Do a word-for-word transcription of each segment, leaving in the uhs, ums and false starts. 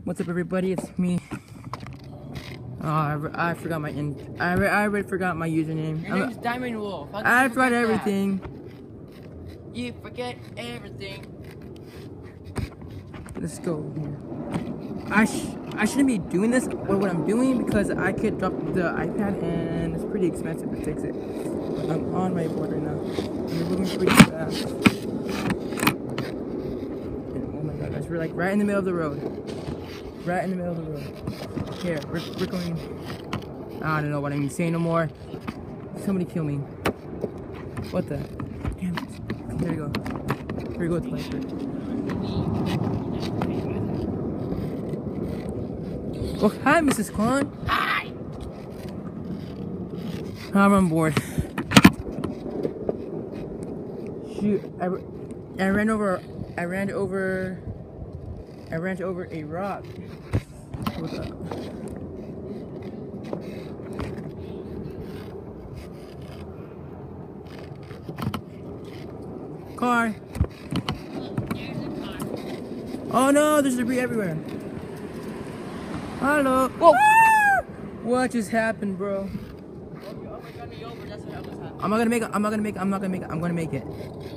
What's up, everybody? It's me. Oh, I, I forgot my in. I, I already forgot my username. Your name's Diamond Wolf. How I forgot everything. That? You forget everything. Let's go here. I sh I shouldn't be doing this or what I'm doing because I could drop the iPad and it's pretty expensive to fix it. But I'm on my board right now. And we're moving pretty fast. And oh my god, guys, we're like right in the middle of the road. Right in the middle of the road. Here, we're, we're going. I don't know what I'm saying no more. Somebody kill me. What the? Damn it. Here we go. Here we go with the Viper. Oh, hi, Missus Kwan. Hi. I'm on board. Shoot, I, I ran over. I ran over. I ran over a rock. What's up? Car. Oh no, there's debris everywhere. Hello. Whoa. Ah! What just happened, bro? I'm not gonna make it. I'm not gonna make it. I'm not gonna make it. I'm gonna make it.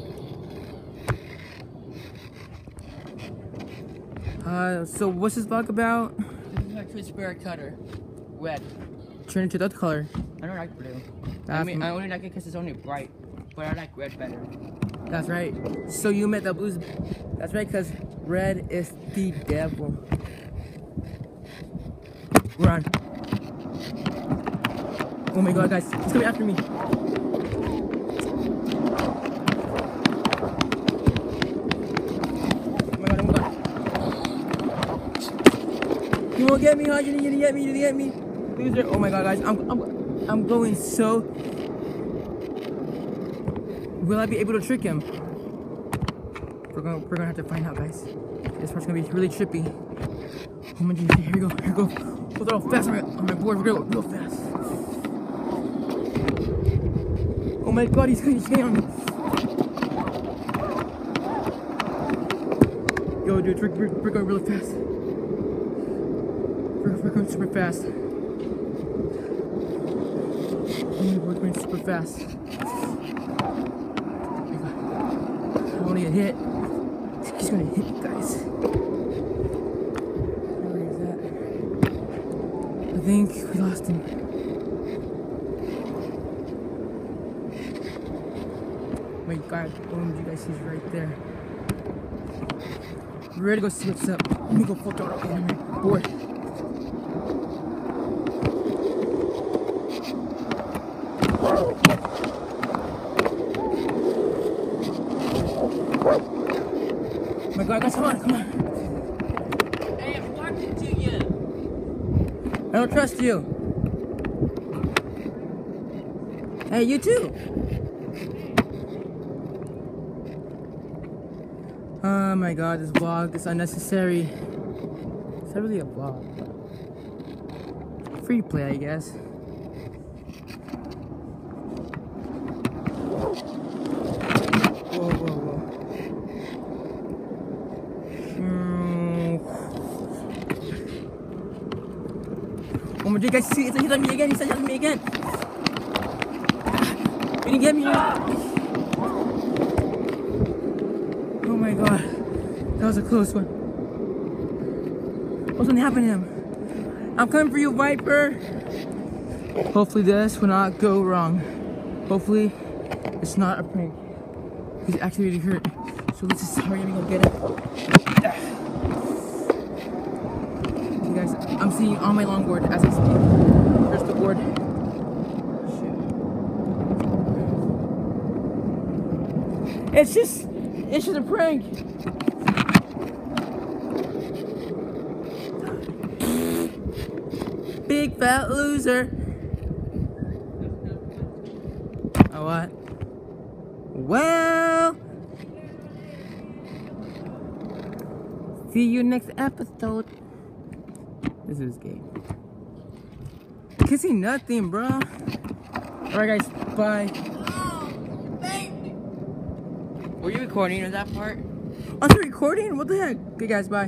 Uh, so what's this vlog about? This is my Twin Spirit cutter. Red. Turn into that color. I don't like blue. That's I mean, I only like it because it's only bright. But I like red better. That's right. So you meant that blue's. That's right, because red is the devil. Run. Oh my god, guys. He's coming after me. You won't get me, huh? You're gonna get me, you're gonna get me. Loser. Oh my god, guys. I'm, I'm, I'm going so. Will I be able to trick him? We're gonna, we're gonna have to find out, guys. This part's gonna be really trippy. Oh my god, here we go, here we go. We'll throw fast on my, on my board, we're gonna go real fast. Oh my god, he's, he's getting on me. Yo, dude, we're, we're, we're going really fast. We're, we're going super fast. Oh my god, we're going super fast. I want to get hit. He's gonna hit me, guys. Where is that? I think we lost him. Oh my god, boom, you guys, he's right there. We're ready to go see what's up. Let me go full throttle on my board. Oh my god, guys, come on, come on. Hey, I'm talking to you. I don't trust you. Hey, you too. Oh my god, this vlog is unnecessary. Is that really a vlog? Free play, I guess. Whoa, whoa, whoa. Oh my god, guys, see, it's hit on me again, he's hit on me again. Can you get me? Oh my god, that was a close one. What's gonna happen to him? I'm coming for you, Viper. Hopefully this will not go wrong. Hopefully it's not a prank. He's actually really hurt. So let's just hurry and go get him. Okay guys, I'm seeing on my longboard as I speak. There's the board. Shit. It's just, it's just a prank. Big fat loser. Oh, what? Well, see you next episode. This is gay. I can see nothing, bro. Alright, guys. Bye. Were you recording in that part? I'm still recording? What the heck? Okay, guys. Bye.